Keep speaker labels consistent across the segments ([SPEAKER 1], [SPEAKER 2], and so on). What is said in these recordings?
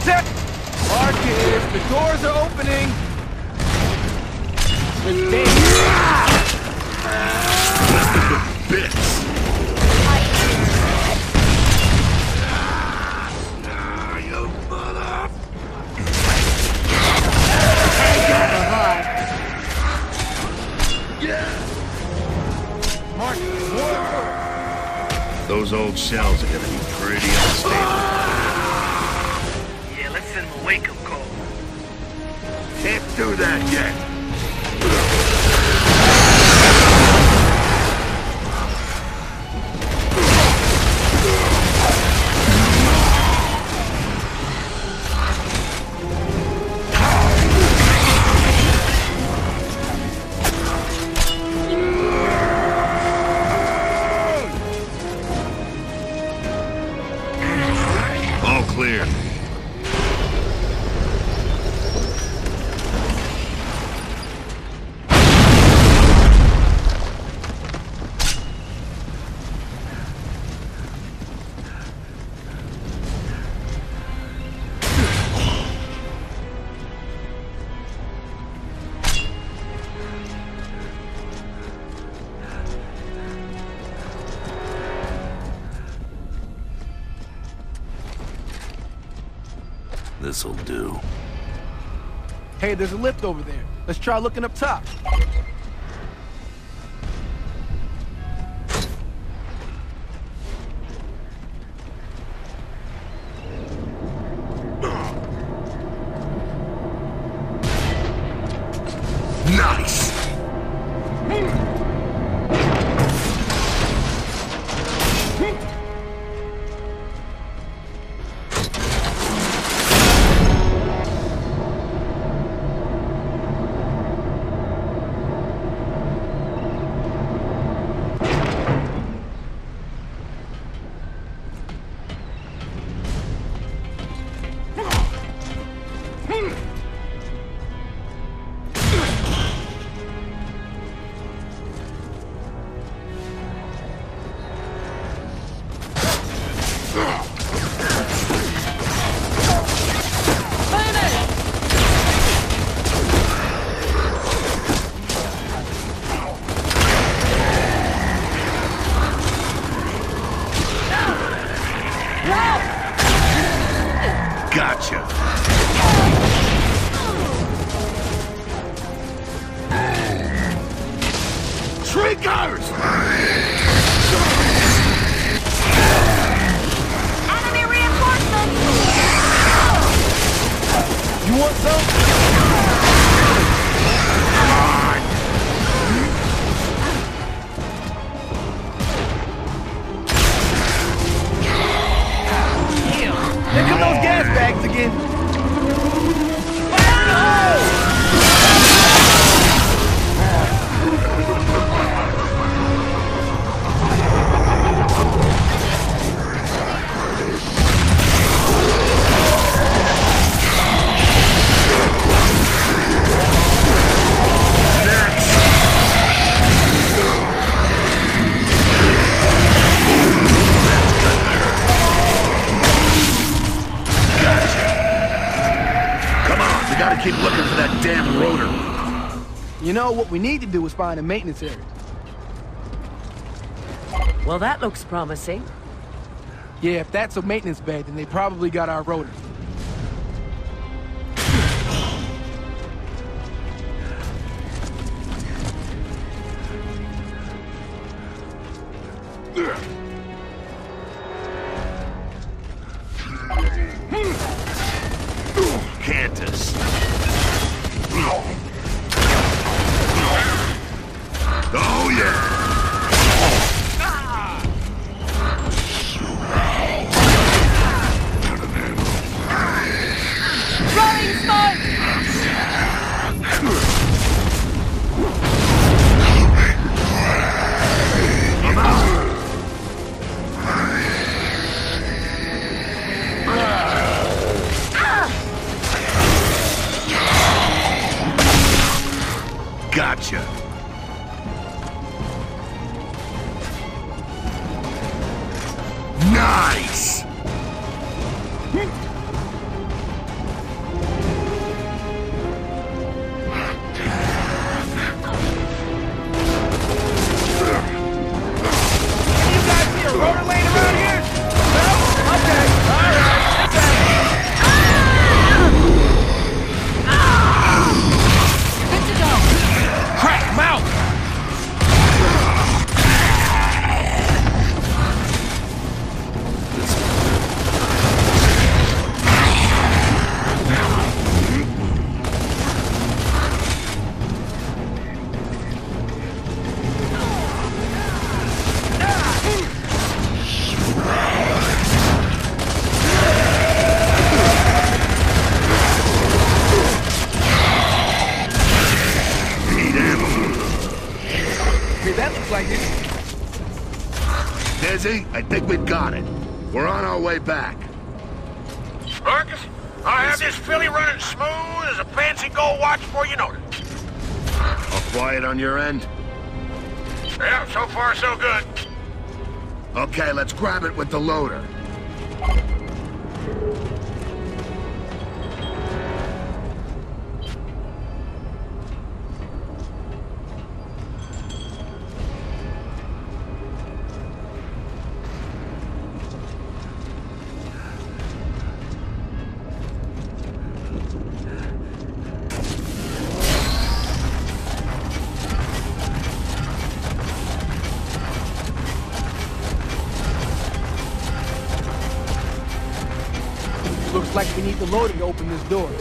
[SPEAKER 1] Contact! Marcus, the doors are opening!
[SPEAKER 2] Bits! You mother... Those old shells are gonna be pretty unstable.
[SPEAKER 3] Yeah, let's send him a wake-up call.
[SPEAKER 2] Can't do that yet. All clear. This'll do.
[SPEAKER 1] Hey, there's a lift over there. Let's try looking up top.
[SPEAKER 2] Nice! Gotcha. Triggers!
[SPEAKER 4] Enemy reinforcements!
[SPEAKER 1] You want some? Here come those gas bags again.
[SPEAKER 2] Gotta keep looking for that damn rotor.
[SPEAKER 1] You know, what we need to do is find a maintenance area.
[SPEAKER 5] Well, that looks promising.
[SPEAKER 1] Yeah, if that's a maintenance bay, then they probably got our rotor.
[SPEAKER 2] Cantus. Oh, yeah!
[SPEAKER 4] Throwing smoke!
[SPEAKER 2] I'm out! Gotcha. Nice! Dizzy, I think we've got it. We're on our way back.
[SPEAKER 3] Marcus, I'll have this filly running smooth as a fancy gold watch before you know it.
[SPEAKER 2] All quiet on your end?
[SPEAKER 3] Yeah, so far so good.
[SPEAKER 2] Okay, let's grab it with the loader.
[SPEAKER 1] Looks like we need the loader to open this door.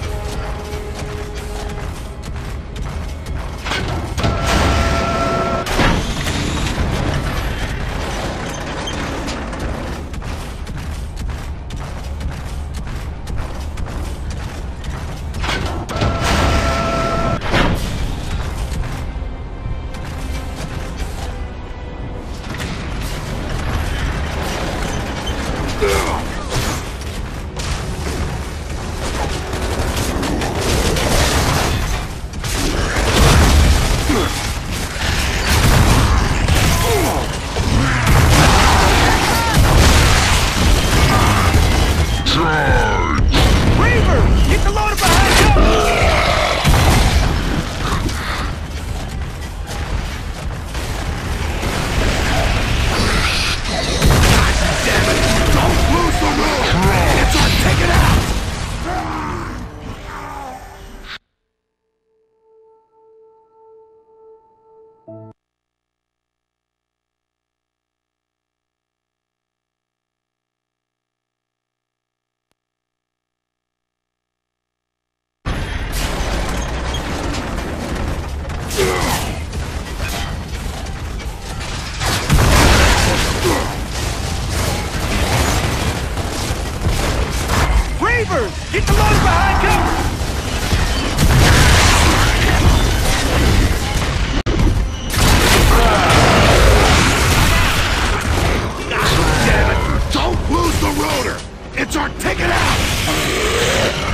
[SPEAKER 1] Get the loader behind cover!
[SPEAKER 2] God damn it! Don't lose the rotor! It's our ticket out!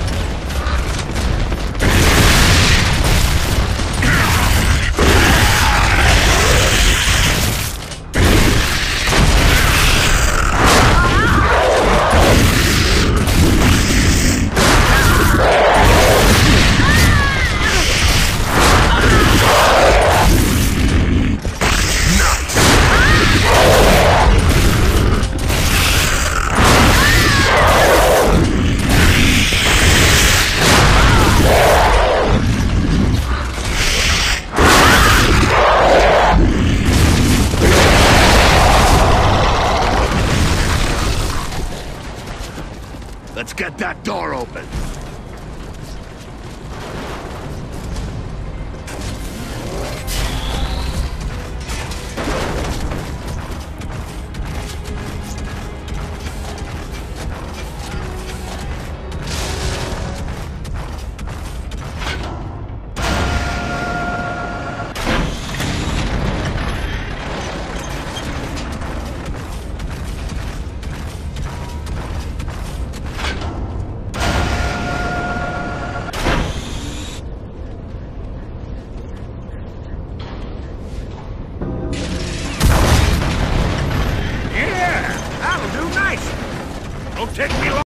[SPEAKER 2] Let's get that door open.
[SPEAKER 3] Don't take me long.